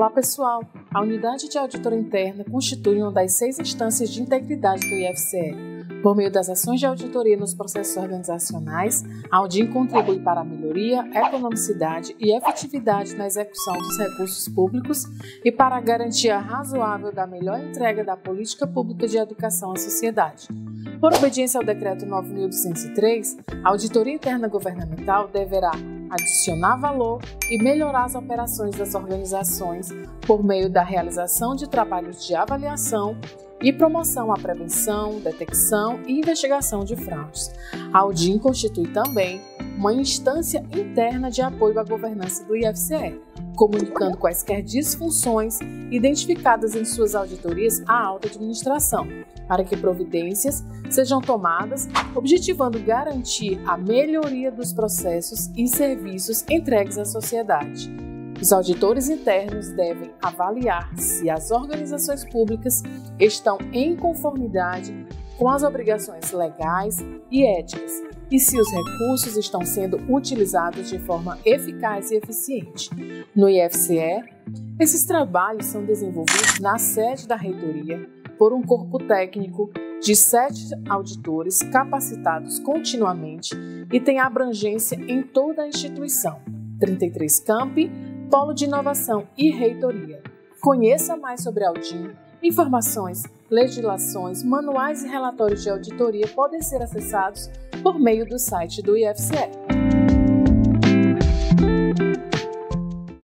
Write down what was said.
Olá pessoal, a Unidade de Auditoria Interna constitui uma das 6 instâncias de integridade do IFCE. Por meio das ações de auditoria nos processos organizacionais, a Audin contribui para a melhoria, economicidade e efetividade na execução dos recursos públicos e para a garantia razoável da melhor entrega da política pública de educação à sociedade. Por obediência ao Decreto 9.203, a Auditoria Interna Governamental deverá adicionar valor e melhorar as operações das organizações por meio da realização de trabalhos de avaliação e promoção à prevenção, detecção e investigação de fraudes. A Audin constitui também uma instância interna de apoio à governança do IFCE, comunicando quaisquer disfunções identificadas em suas auditorias à alta administração, para que providências sejam tomadas, objetivando garantir a melhoria dos processos e serviços entregues à sociedade. Os auditores internos devem avaliar se as organizações públicas estão em conformidade com as obrigações legais e éticas e se os recursos estão sendo utilizados de forma eficaz e eficiente. No IFCE, esses trabalhos são desenvolvidos na sede da reitoria por um corpo técnico de 7 auditores capacitados continuamente e tem abrangência em toda a instituição, 33 campi, polo de inovação e reitoria. Conheça mais sobre a Audin. Informações, legislações, manuais e relatórios de auditoria podem ser acessados por meio do site do IFCE.